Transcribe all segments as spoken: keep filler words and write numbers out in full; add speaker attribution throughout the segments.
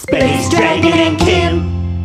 Speaker 1: Space Dragon and Kim.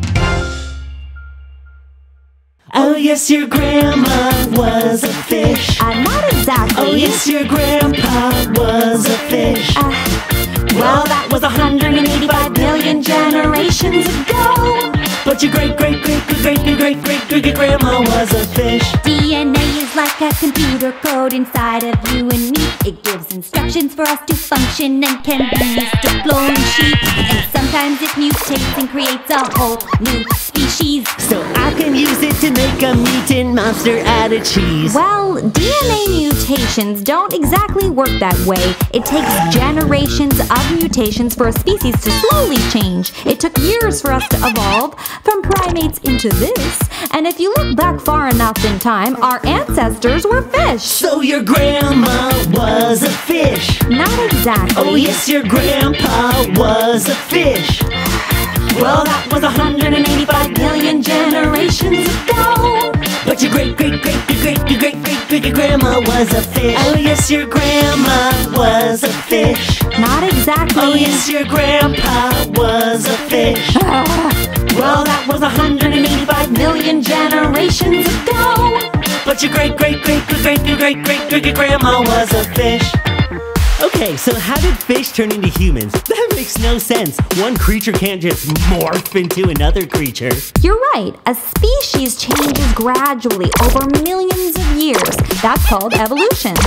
Speaker 1: Oh yes, your grandma was a fish.
Speaker 2: Uh, not exactly.
Speaker 1: Oh yes, your grandpa was a fish.
Speaker 2: Uh, well, that was one hundred eighty-five million generations ago.
Speaker 1: But your great great great great great great great great great grandma was a fish.
Speaker 2: D N A is like a computer code inside of you and me. It gives instructions for us to function and can be used to clone sheep. And sometimes it mutates and creates a whole new species.
Speaker 1: So I can use it to make a mutant monster out of cheese.
Speaker 2: Well, D N A mutations don't exactly work that way. It takes generations of mutations for a species to slowly change. It took years for us to evolve from primates into this. And if you look back far enough in time, our ancestors were fish.
Speaker 1: So your grandma was a fish.
Speaker 2: Not exactly.
Speaker 1: Oh yes, your grandpa was a fish. Well, that was one hundred eighty-five million generations ago. But your great great great great great great great great grandma was a fish. Oh yes, your grandma was a fish.
Speaker 2: Not exactly.
Speaker 1: Oh yes, your grandpa was a fish. Well, that was one hundred eighty-five million generations ago. But your great great great great great great great great great grandma was a fish. Okay, so how did fish turn into humans? That makes no sense. One creature can't just morph into another creature.
Speaker 2: You're right. A species changes gradually over millions of years. That's called evolution.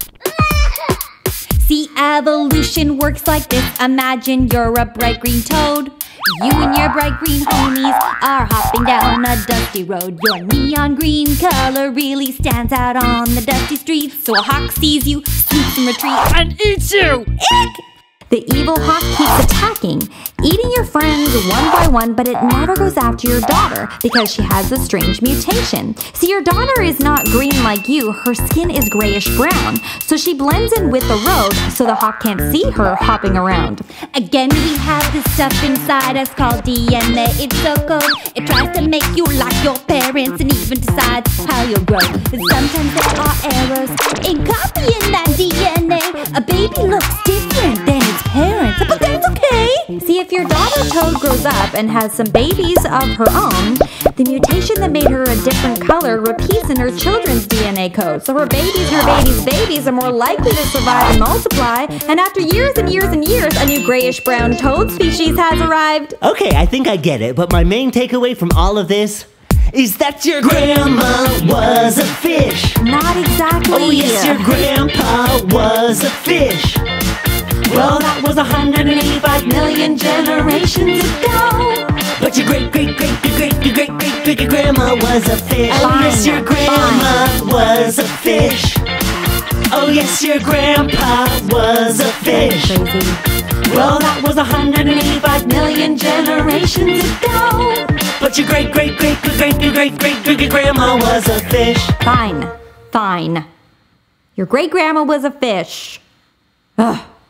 Speaker 2: See, evolution works like this. Imagine you're a bright green toad. You and your bright green homies are hopping down a dusty road. Your neon green color really stands out on the dusty streets. So a hawk sees you, swoops and retreats, and eats you! Eek! The evil hawk keeps attacking, eating your friends one by one, but it never goes after your daughter because she has a strange mutation. See, your daughter is not green like you, her skin is grayish-brown, so she blends in with the road so the hawk can't see her hopping around. Again, we have this stuff inside us called D N A. It's so cold, it tries to make you like your parents and even decides how you'll grow. And sometimes there are errors in copying that D N A. A baby looks different than its parents, but that's okay. See, if your daughter toad grows up and has some babies of her own, the mutation that made her a different color repeats in her children's D N A code. So her babies and her babies' babies are more likely to survive and multiply, and after years and years and years, a new grayish-brown toad species has arrived.
Speaker 1: Okay, I think I get it, but my main takeaway from all of this is that your grandma was a fish.
Speaker 2: Not exactly.
Speaker 1: Oh yes, your grandpa was a fish. Well, that was one hundred eighty-five million generations ago. But your great great great great great great great great great grandma was a fish. Oh yes, your grandma was a fish. Oh yes, your grandpa was a fish. Well, that was one hundred eighty-five million generations ago. But your great great great great great great great great great grandma was a fish.
Speaker 2: Fine, fine. Your great grandma was a fish. Ugh.